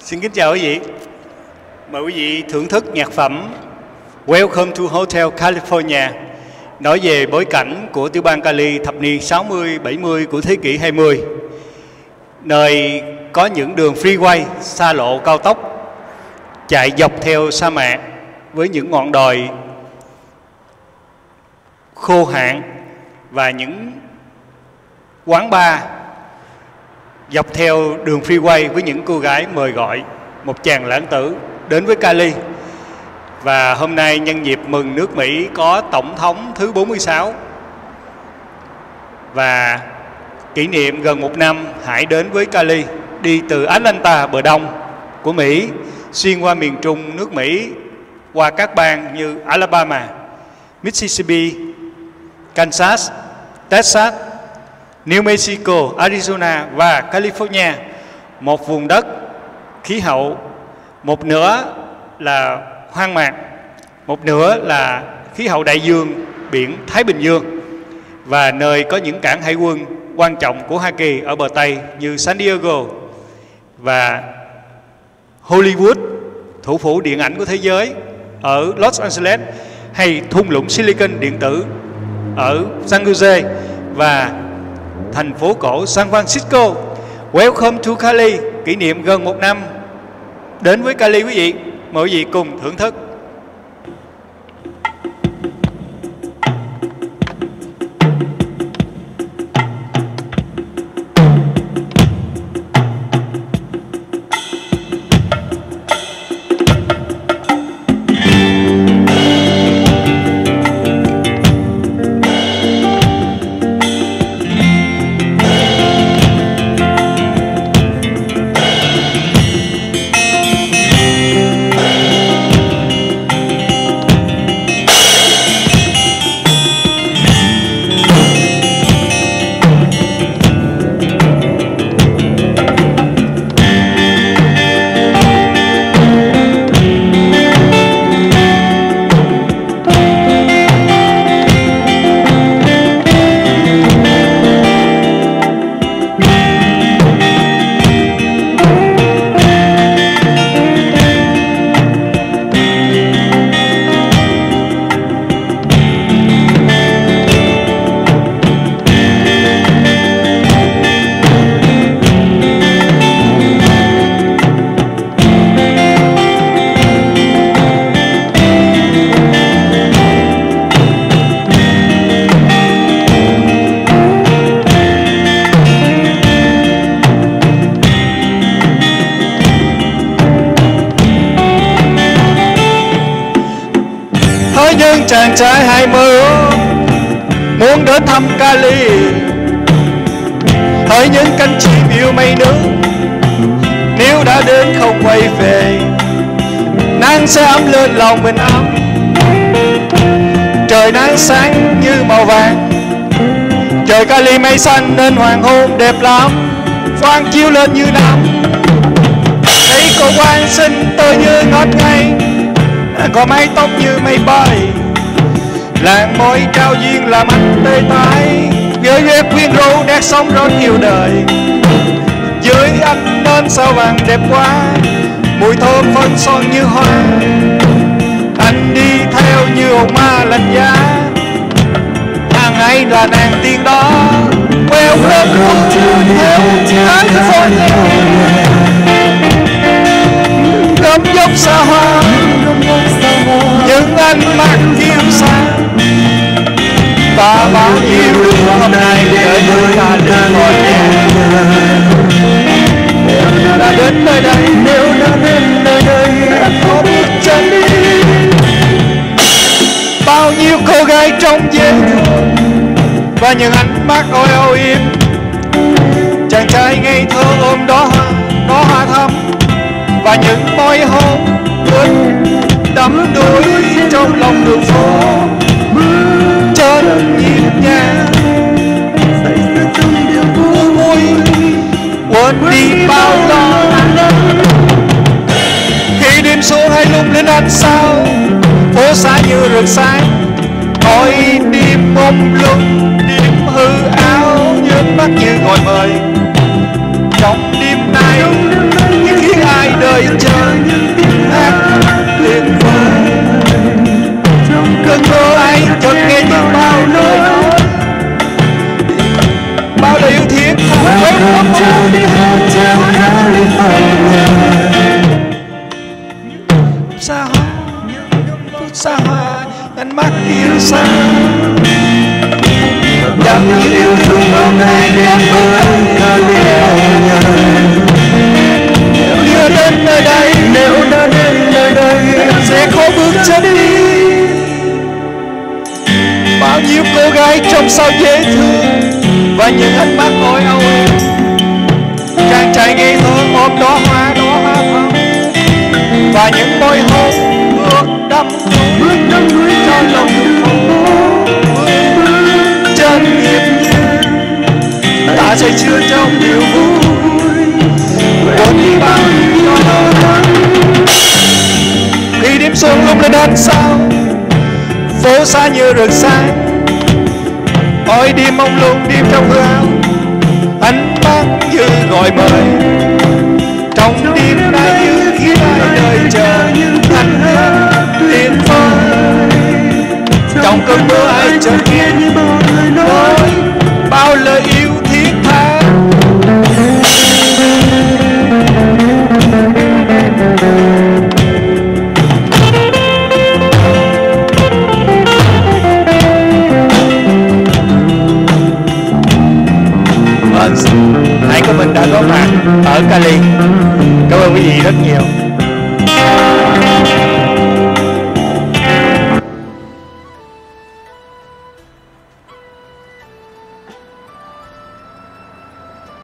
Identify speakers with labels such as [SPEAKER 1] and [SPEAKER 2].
[SPEAKER 1] Xin kính chào quý vị. Mời quý vị thưởng thức nhạc phẩm Welcome to Hotel California, nói về bối cảnh của tiểu bang Cali thập niên 60-70 của thế kỷ 20, nơi có những đường freeway, xa lộ cao tốc chạy dọc theo sa mạc với những ngọn đồi khô hạn và những quán bar dọc theo đường freeway với những cô gái mời gọi một chàng lãng tử đến với Cali. Và hôm nay nhân dịp mừng nước Mỹ có Tổng thống thứ 46 và kỷ niệm gần 1 năm Hải đến với Cali, đi từ Atlanta bờ đông của Mỹ xuyên qua miền trung nước Mỹ qua các bang như Alabama, Mississippi, Kansas, Texas, New Mexico, Arizona và California, một vùng đất khí hậu một nửa là hoang mạc, một nửa là khí hậu đại dương, biển Thái Bình Dương, và nơi có những cảng hải quân quan trọng của Hoa Kỳ ở bờ Tây như San Diego và Hollywood, thủ phủ điện ảnh của thế giới ở Los Angeles, hay thung lũng Silicon điện tử ở San Jose và thành phố cổ San Francisco. Welcome to Cali, kỷ niệm gần 1 năm đến với Cali quý vị. Mời quý vị cùng thưởng thức. Chàng trai 20 muốn đến thăm Cali, hỡi những cánh chim yêu mây nước, nếu đã đến không quay về, nắng sẽ ấm lên lòng mình ấm. Trời nắng sáng như màu vàng, trời Cali mây xanh nên hoàng hôn đẹp lắm, phản chiếu lên như năm. Thấy cô quan xinh tôi như ngót ngây, có mái tóc như mây bay, làn môi trao duyên làm anh tê tái, gợi ghép quyến rũ nét sống rất yêu đời. Dưới anh nên sao vàng đẹp quá, mùi thơm phân son như hoa, anh đi theo như hồn ma lạnh giá, nàng ấy là nàng tiên đó. Welcome to California, ngắm dốc xa hoa, những ánh mắt kiêu sa, và bao nhiêu đứa hôm nay để người ta đến ngồi nhà. Nếu đã đến nơi đây, nếu đã đến nơi đây, có bước chân đi. Bao nhiêu cô gái trông dễ thương và những ánh mắt ôi âu yếm, chàng trai ngây thơ ôm đó hoa thắm và những môi hôn quên đắm đuối trong lòng đường phố. Chân nhịp nhàng vui quên đi bao lo, khi đêm xuống hay lung lên ánh sao, phố xa như rực sáng, tôi đêm mông lung đêm hư áo, nhớt mắt như gọi mời trong đêm nay, khiến ai đời xa. Chẳng như yêu thương hôm nay đến với Cali. Nếu đến nơi đây, nếu đã đến nơi đây, sẽ khó bước chân đi. Bao nhiêu cô gái trông sao dễ thương và những ánh mắt ôi âu. Chàng trai ngây thơ ôm đóa hoa thơm và những môi hôn ướt đẫm đuối cho lòng không chân nhịp nhàng. Ta say sưa trong niềm vui, quên đi bao nhiêu lo lắng. Khi đêm xuân lung lên ánh sao, phố xa như rực sáng. Ôi đêm mông lung đêm trong hương áo, ánh mắt như gọi mời. Trong đêm nay như khi ai đợi chờ, anh hát tiếng vơi. Trong cơn mưa ai chợt nghe như bao lời nói, bao lời yêu thiết tha. Hải Cao Minh đã có mặt ở Cali. Cảm ơn quý vị rất nhiều.